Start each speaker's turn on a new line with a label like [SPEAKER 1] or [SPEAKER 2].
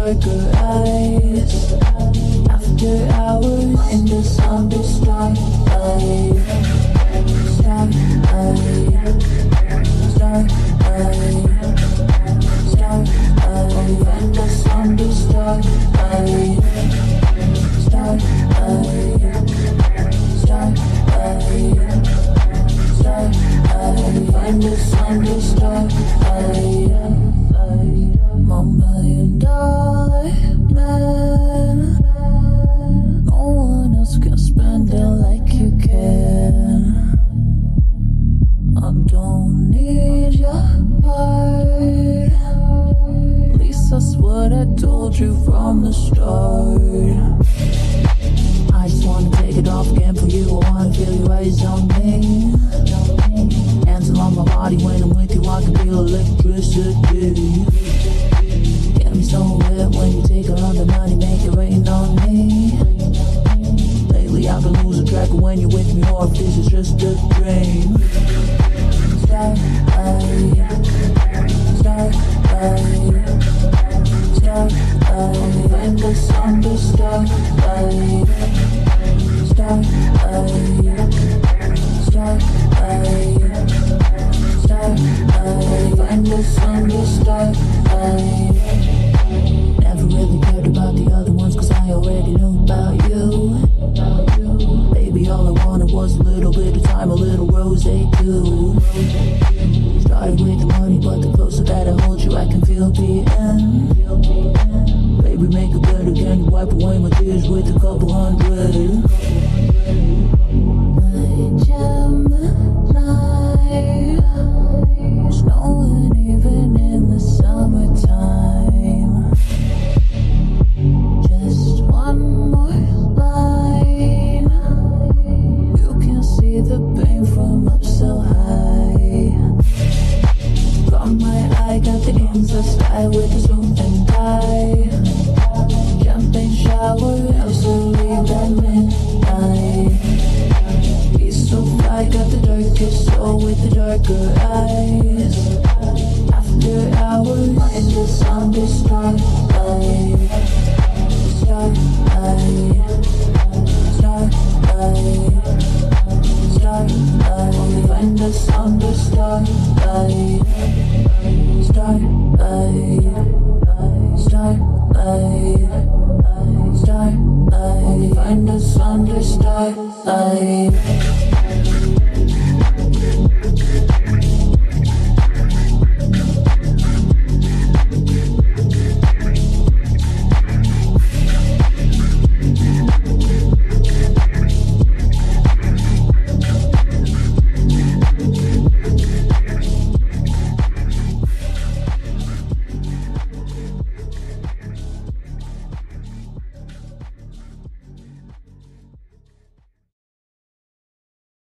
[SPEAKER 1] darker eyes. After hours in the somber starlight. Find us on the starlight. Find us on the starlight. My $1,000,000 man. No one else can spend it like you can. I don't need your heart. At least that's what I told you from the start. I just wanna take it off again for you. I wanna feel your eyes on me. Hands along my body when I'm with you. I can feel electricity. Get me so wet when you take all the money, make it rain on me. Lately I've been losing track of when you're with me, or if this is just a dream. Find us on the starlight. Find us on the starlight. Never really cared about the other ones, cause I already knew about you. Baby, all I wanted was a little bit of time, a little rosé too. Started with the money, but the closer that I hold you, I can feel the end. Baby, make it better, can you wipe away my tears with a couple hundred? Snowing even in the summertime. Just one more line. You can see the pain from up so high. From my eye, got the inside style with the suit and tie. Champagne shower, absolutely at midnight. So I got the darkest soul with the darker eyes. After hours in the somber starlight. Find us on the starlight. Find us on the starlight.